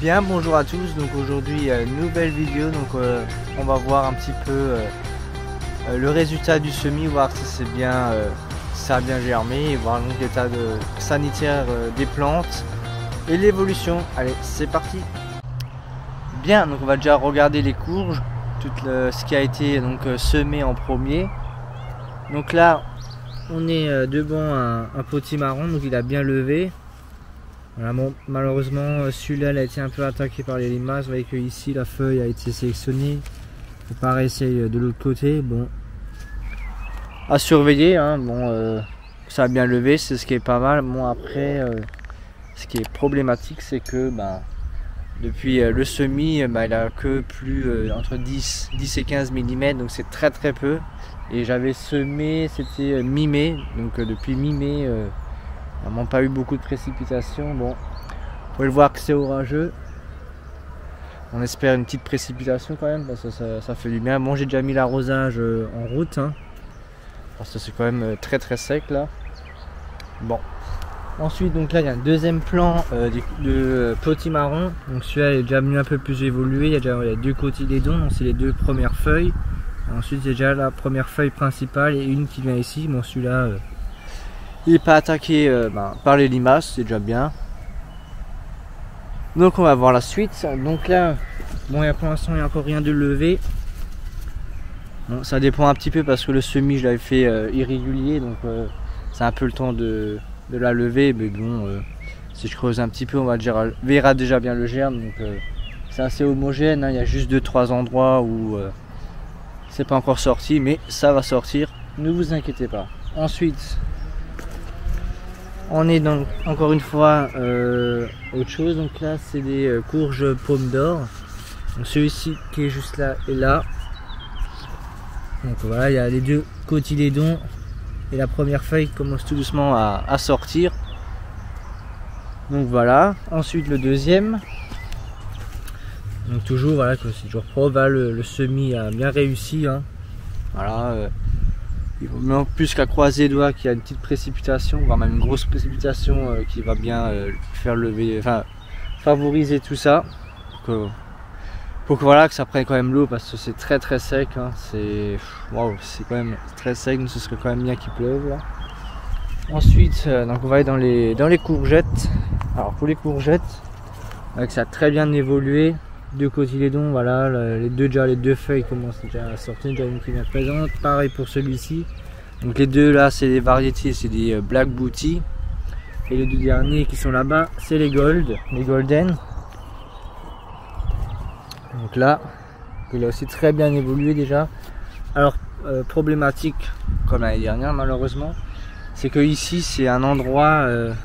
Bien, bonjour à tous. Donc aujourd'hui nouvelle vidéo. Donc on va voir un petit peu le résultat du semis, voir si c'est bien, si ça a bien germé, et voir donc l'état sanitaire des plantes et l'évolution. Allez, c'est parti. Bien, donc on va déjà regarder les courges, tout ce qui a été donc semé en premier. Donc là, on est devant un potimarron, donc il a bien levé. Voilà, bon, malheureusement celui-là a été un peu attaqué par les limaces. Vous voyez que ici la feuille a été sélectionnée. Et pareil, c'est de l'autre côté. Bon, à surveiller. Hein. Bon, ça a bien levé, c'est ce qui est pas mal. Bon, après, ce qui est problématique, c'est que depuis le semis, il a que plus entre 10 et 15 mm, donc c'est très peu. Et j'avais semé, c'était mi-mai, donc depuis mi-mai. Vraiment pas eu beaucoup de précipitations. Bon, vous pouvez le voir que c'est orageux. On espère une petite précipitation quand même, parce que ça fait du bien. Bon, j'ai déjà mis l'arrosage en route, hein, parce que c'est quand même très sec là. Bon, ensuite donc là il y a un deuxième plan de potimarron. Donc celui-là est déjà mieux, un peu plus évolué. Il y a déjà deux cotylédons, donc c'est les deux premières feuilles. Et ensuite il y a déjà la première feuille principale et une qui vient ici. Bon, celui-là il n'est pas attaqué par les limaces, c'est déjà bien. Donc on va voir la suite. Donc là, bon, pour l'instant il n'y a encore rien de levé. Bon, ça dépend un petit peu parce que le semis je l'avais fait irrégulier, donc c'est un peu le temps de la lever. Mais bon, si je creuse un petit peu, on verra déjà bien le germe. Donc c'est assez homogène, hein. Il y a juste 2-3 endroits où c'est pas encore sorti, mais ça va sortir, ne vous inquiétez pas. Ensuite, on est donc encore une fois autre chose. Donc là c'est des courges pommes d'or. Donc celui-ci qui est juste là et là. Donc voilà, il y a les deux cotylédons et la première feuille commence tout doucement à sortir. Donc voilà. Ensuite le deuxième. Donc toujours voilà, c'est toujours propre. Voilà, le semis a bien réussi, hein. Voilà. Mais en plus qu'à croiser les doigts qu'il y a une petite précipitation, voire même une grosse précipitation qui va bien faire lever, enfin favoriser tout ça, pour que voilà, que ça prenne quand même l'eau, parce que c'est très sec, hein. C'est quand même très sec, donc ce serait quand même bien qu'il pleuve là. Ensuite donc on va aller dans les courgettes. Alors pour les courgettes, avec ça a très bien évolué. Deux cotylédons, voilà, les deux feuilles commencent déjà à sortir, déjà une qui vient présente. Pareil pour celui-ci. Donc les deux là, c'est des variétés, c'est des Black Booty. Et les deux derniers qui sont là-bas, c'est les Golden. Donc là, il a aussi très bien évolué déjà. Alors problématique, comme l'année dernière malheureusement, c'est que ici c'est un endroit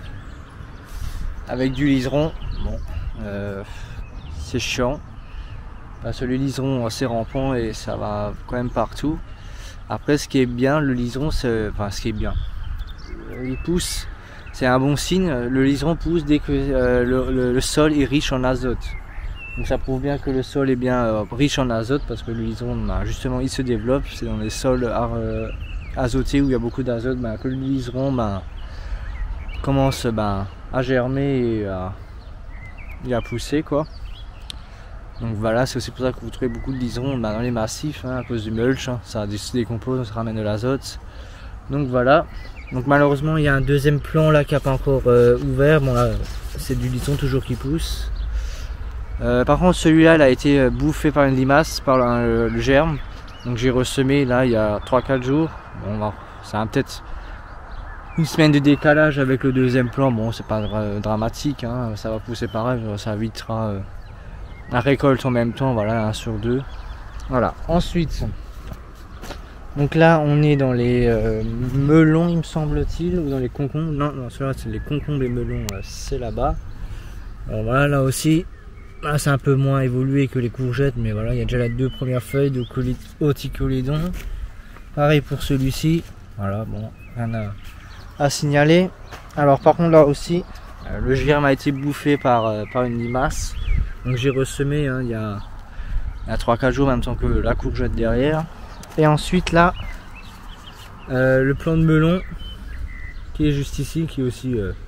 avec du liseron. Bon. C'est chiant parce que le liseron c'est rampant et ça va quand même partout. Après, ce qui est bien, le liseron, ce qui est bien, il pousse, c'est un bon signe. Le liseron pousse dès que le sol est riche en azote. Donc ça prouve bien que le sol est bien riche en azote, parce que le liseron, justement, il se développe. C'est dans les sols azotés où il y a beaucoup d'azote que le liseron commence à germer et à pousser, quoi. Donc voilà, c'est aussi pour ça que vous trouvez beaucoup de liserons dans les massifs, hein, à cause du mulch, hein. Ça se décompose, ça ramène de l'azote. Donc voilà. Donc malheureusement il y a un deuxième plan là qui n'a pas encore ouvert. Bon là c'est du liseron toujours qui pousse. Par contre celui-là il a été bouffé par une limace, par le germe. Donc j'ai ressemé là il y a 3-4 jours. Bon, ça a peut-être une semaine de décalage avec le deuxième plan. Bon, c'est pas dramatique, hein. Ça va pousser pareil, ça évitera la récolte en même temps, voilà, 1 sur 2. Voilà, ensuite, donc là on est dans les melons, il me semble-t-il, ou dans les concombres. Non, ceux-là c'est les concombres et melons, c'est là-bas. Voilà, là aussi, là c'est un peu moins évolué que les courgettes, mais voilà, il y a déjà les deux premières feuilles de cotylédon. Pareil pour celui-ci, voilà, bon, rien à signaler. Alors par contre là aussi, le germe a été bouffé par une limace. Donc j'ai ressemé, hein, il y a 3-4 jours, en même temps que la courgette derrière. Et ensuite là, le plant de melon qui est juste ici, qui est aussi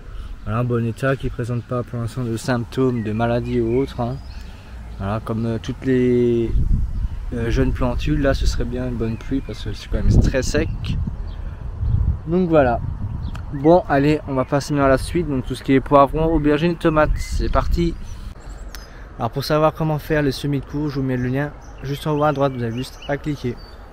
Voilà, un bon état qui ne présente pas pour l'instant de symptômes de maladie ou autre. Hein. Voilà, comme toutes les jeunes plantules, là ce serait bien une bonne pluie parce que c'est quand même très sec. Donc voilà. Bon, allez, on va passer à la suite. Donc tout ce qui est poivron, aubergines, tomates, c'est parti. Alors pour savoir comment faire les semis de courge, je vous mets le lien juste en haut à droite, vous avez juste à cliquer.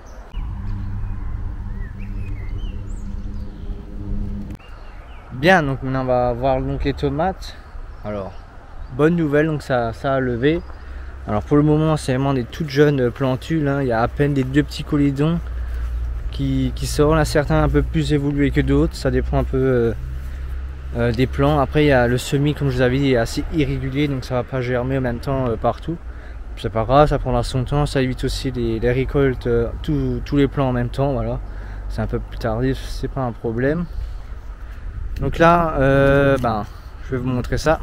Bien, donc maintenant on va voir donc les tomates. Alors, bonne nouvelle, donc ça a levé. Alors pour le moment c'est vraiment des toutes jeunes plantules, hein. Il y a à peine des 2 petits colidons qui sortent, là certains un peu plus évolués que d'autres, ça dépend un peu des plants. Après il y a le semis, comme je vous avais dit, est assez irrégulier, donc ça va pas germer en même temps partout. C'est pas grave, ça prendra son temps, ça évite aussi les récoltes, tous les plants en même temps, voilà. C'est un peu plus tardif, c'est pas un problème. Donc là, je vais vous montrer ça.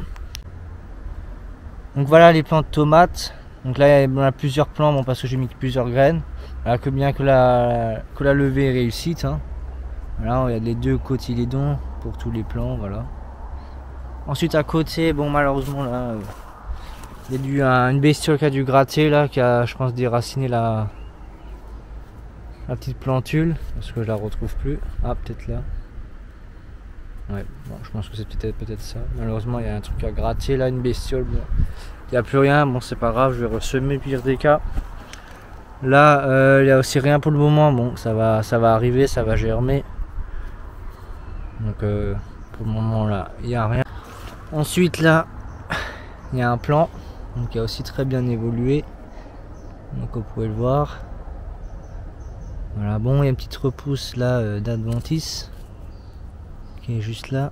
Donc voilà les plants de tomates. Donc là il y a plusieurs plants, bon, parce que j'ai mis plusieurs graines. Voilà, que bien que la levée est réussite. Hein. Voilà, il y a les 2 cotylédons pour tous les plants, voilà. Ensuite à côté, bon malheureusement là, il y a une bestiole qui a dû gratter là, qui a je pense déraciné la petite plantule, parce que je la retrouve plus. Ah peut-être là. Ouais, bon, je pense que c'est peut-être ça. Malheureusement, il y a un truc à gratter là, une bestiole. Bon, il n'y a plus rien, bon, c'est pas grave, je vais ressemer pire des cas. Là, il n'y a aussi rien pour le moment. Bon, ça va arriver, ça va germer. Donc, pour le moment, là, il n'y a rien. Ensuite, là, il y a un plant, donc qui a aussi très bien évolué. Donc, vous pouvez le voir. Voilà, bon, il y a une petite repousse là d'adventice qui est juste là.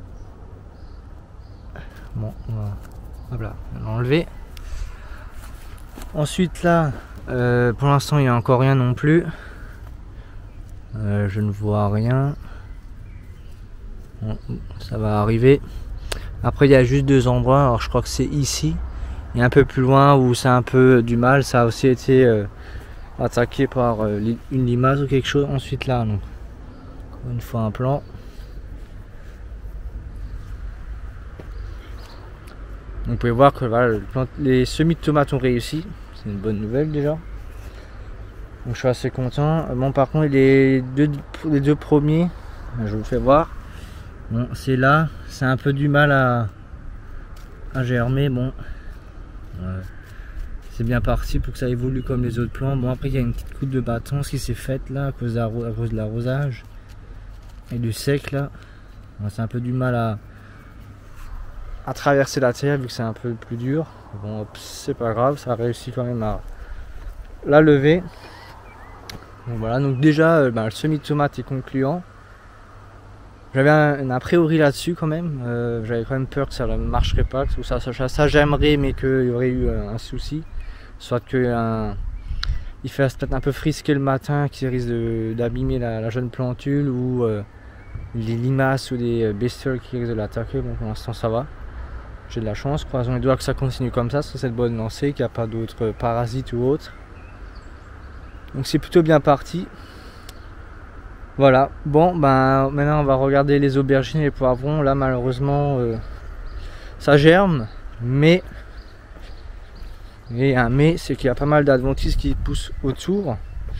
Bon, on va l'enlever. Ensuite là, pour l'instant il n'y a encore rien non plus. Je ne vois rien. Bon, ça va arriver. Après il y a juste 2 endroits. Alors je crois que c'est ici et un peu plus loin où c'est un peu du mal. Ça a aussi été attaqué par une limace ou quelque chose. Ensuite là, donc encore une fois un plan. Vous pouvez voir que voilà, les semis de tomates ont réussi, c'est une bonne nouvelle déjà. Donc je suis assez content. Bon par contre les deux premiers, je vous le fais voir. Bon c'est là, c'est un peu du mal à germer. Bon, c'est bien parti pour que ça évolue comme les autres plants. Bon après il y a une petite coupe de bâton qui s'est faite là à cause de l'arrosage et du sec là. Bon, c'est un peu du mal à traverser la terre vu que c'est un peu plus dur. Bon c'est pas grave, ça a réussi quand même à la lever. Donc voilà, donc déjà le semis de tomate est concluant. J'avais un a priori là-dessus quand même. J'avais quand même peur que ça ne marcherait pas, que ça j'aimerais, mais qu'il y aurait eu un souci. Soit que il fasse peut-être un peu frisquer le matin, qui risque d'abîmer la jeune plantule, ou les limaces ou des bestioles qui risquent de l'attaquer. Bon pour l'instant ça va. J'ai de la chance, croisons les doigts que ça continue comme ça sur cette bonne lancée, qu'il n'y a pas d'autres parasites ou autres. Donc c'est plutôt bien parti. Voilà, bon maintenant on va regarder les aubergines et les poivrons. Là malheureusement ça germe, mais et un mais, c'est qu'il y a pas mal d'adventices qui poussent autour.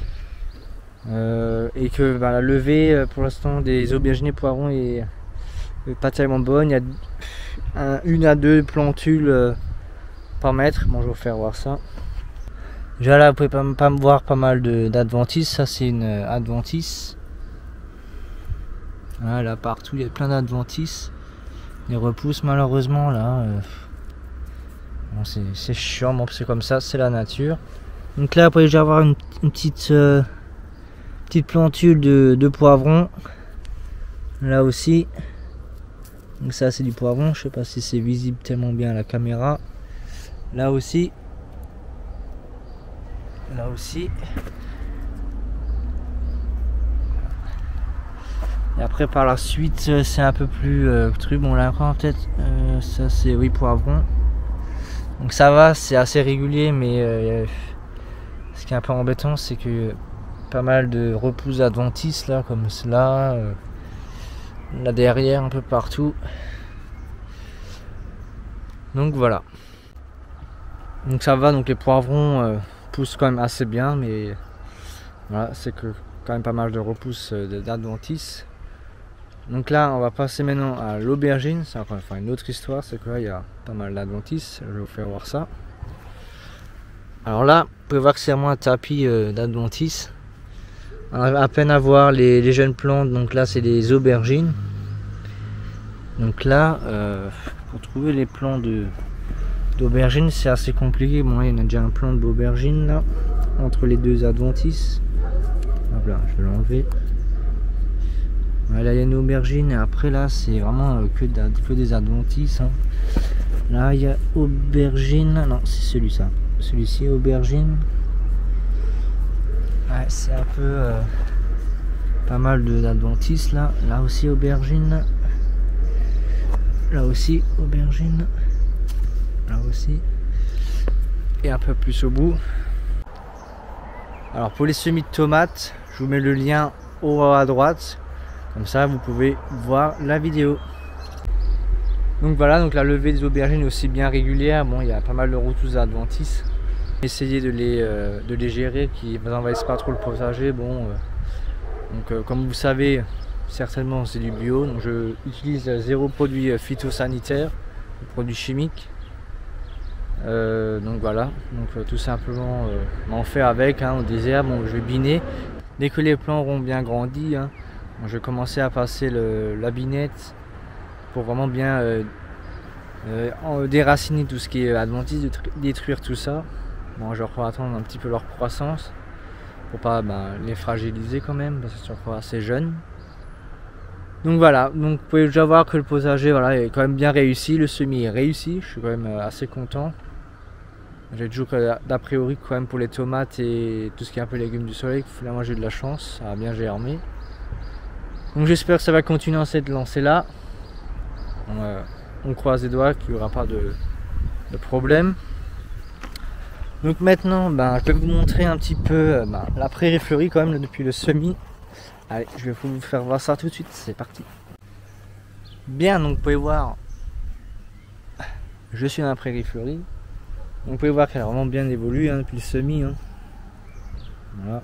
Et que la levée pour l'instant des aubergines et poivrons est pas tellement bonne. Il y a 1 à 2 plantules par mètre. Bon je vais vous faire voir ça. Déjà là vous pouvez pas me voir pas mal d'adventices. Ça c'est une adventice. Voilà, là partout il y a plein d'adventices. Les repousses malheureusement là. Bon, c'est chiant, bon, c'est comme ça, c'est la nature. Donc là vous pouvez déjà avoir une petite plantule de poivron. Là aussi. Donc ça c'est du poivron, je sais pas si c'est visible tellement bien à la caméra. Là aussi. Là aussi. Et après par la suite c'est un peu plus truc. Bon là encore peut-être ça c'est oui poivron. Donc ça va, c'est assez régulier, mais ce qui est un peu embêtant c'est que pas mal de repousses adventices là comme cela. Là derrière un peu partout. Donc voilà. Donc ça va, donc les poivrons poussent quand même assez bien, mais voilà, c'est que quand même pas mal de repousses d'adventices. Donc là, on va passer maintenant à l'aubergine. C'est encore une autre histoire, c'est que là, il y a pas mal d'adventices. Je vais vous faire voir ça. Alors là, vous pouvez voir que c'est vraiment un tapis d'adventices. On arrive à peine à voir les jeunes plantes. Donc là, c'est des aubergines. Donc là, pour trouver les plants d'aubergines, c'est assez compliqué. Bon, il y en a déjà un plant d'aubergine là, entre les deux adventices. Hop là, je vais l'enlever. Là il y a une aubergine et après là c'est vraiment que des adventices. Hein. Là il y a aubergine, non c'est celui-ci aubergine. Ouais, c'est un peu pas mal d'adventices là. Là aussi aubergine. Là aussi aubergine. Là aussi. Et un peu plus au bout. Alors pour les semis de tomates, je vous mets le lien au haut à droite. Comme ça, vous pouvez voir la vidéo. Donc voilà, donc la levée des aubergines est aussi bien régulière. Bon, il y a pas mal de repousses adventices. Essayez de les gérer, qui ne envahissent pas trop le potager. Bon, comme vous savez, certainement c'est du bio. Donc je utilise 0 produit phytosanitaire, produits chimiques. Donc voilà, donc tout simplement m'en faire avec des herbes. Bon, je vais biner. Dès que les plants auront bien grandi, je vais commencer à passer la binette pour vraiment bien déraciner tout ce qui est adventice, détruire tout ça. Bon, je vais encore attendre un petit peu leur croissance pour pas les fragiliser quand même parce qu'ils sont encore assez jeunes. Donc voilà, donc vous pouvez déjà voir que le potager est quand même bien réussi, le semis est réussi, je suis quand même assez content. J'ai toujours d'a priori quand même pour les tomates et tout ce qui est un peu légumes du soleil, finalement j'ai eu de la chance, ça a bien germé. Donc j'espère que ça va continuer dans cette lancée là. On croise les doigts qu'il n'y aura pas de problème. Donc maintenant je vais vous montrer un petit peu la prairie fleurie quand même depuis le semis. Allez, je vais vous faire voir ça tout de suite, c'est parti. Bien, donc vous pouvez voir, je suis dans la prairie fleurie. Donc vous pouvez voir qu'elle a vraiment bien évolué depuis le semis. Voilà.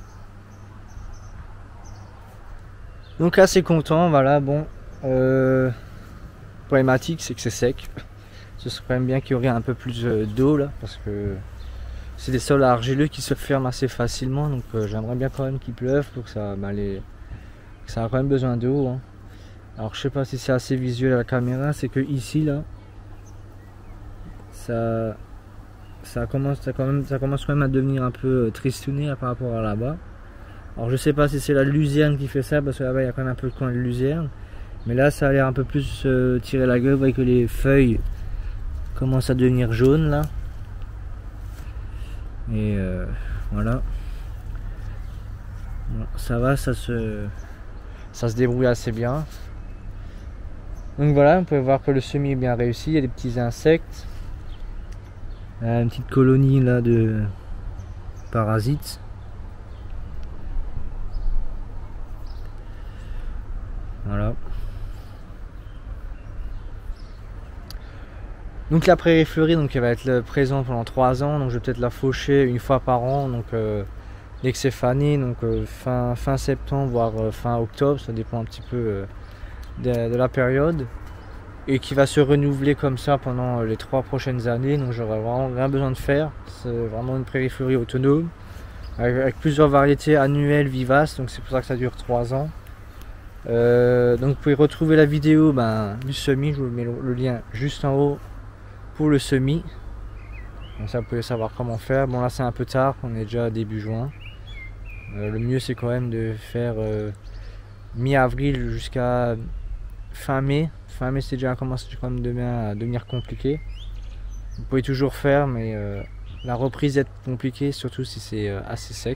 Donc assez content, voilà, bon. Problématique c'est que c'est sec. Ce serait quand même bien qu'il y aurait un peu plus d'eau là, parce que c'est des sols argileux qui se ferment assez facilement. Donc j'aimerais bien quand même qu'il pleuve pour que ça ça a quand même besoin d'eau. Alors je sais pas si c'est assez visuel à la caméra, c'est que ici là, ça commence quand même à devenir un peu tristouné par rapport à là-bas. Alors je sais pas si c'est la luzerne qui fait ça, parce que là-bas il y a quand même un peu de coin de luzerne. Mais là ça a l'air un peu plus tirer la gueule, vous voyez que les feuilles commencent à devenir jaunes là. Et voilà. Bon, ça va, ça se débrouille assez bien. Donc voilà, vous pouvez voir que le semis est bien réussi, il y a des petits insectes. Une petite colonie là de parasites. Voilà. Donc la prairie fleurie, donc elle va être présente pendant 3 ans. Donc je vais peut-être la faucher une fois par an. Donc dès que c'est fané, donc fin septembre voire fin octobre, ça dépend un petit peu de la période. Et qui va se renouveler comme ça pendant les 3 prochaines années. Donc j'aurai vraiment rien besoin de faire. C'est vraiment une prairie fleurie autonome avec plusieurs variétés annuelles vivaces. Donc c'est pour ça que ça dure 3 ans. Donc vous pouvez retrouver la vidéo du semis. Je vous mets le lien juste en haut pour le semis. Comme ça vous pouvez savoir comment faire. Bon là c'est un peu tard, on est déjà début juin. Le mieux c'est quand même de faire mi-avril jusqu'à fin mai. Fin mai c'est déjà commencé quand même à devenir compliqué. Vous pouvez toujours faire, mais la reprise est compliquée, surtout si c'est assez sec.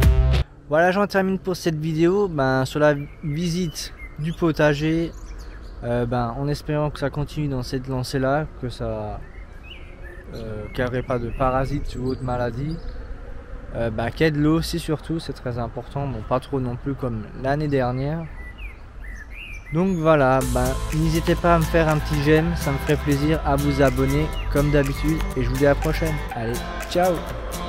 Voilà, j'en termine pour cette vidéo sur la visite du potager En espérant que ça continue dans cette lancée-là, que ça qu'il n'y aurait pas de parasites ou autre maladie. Qu'il y ait de l'eau aussi surtout, c'est très important. Bon, pas trop non plus comme l'année dernière. Donc voilà, n'hésitez pas à me faire un petit j'aime, ça me ferait plaisir, à vous abonner comme d'habitude et je vous dis à la prochaine. Allez, ciao!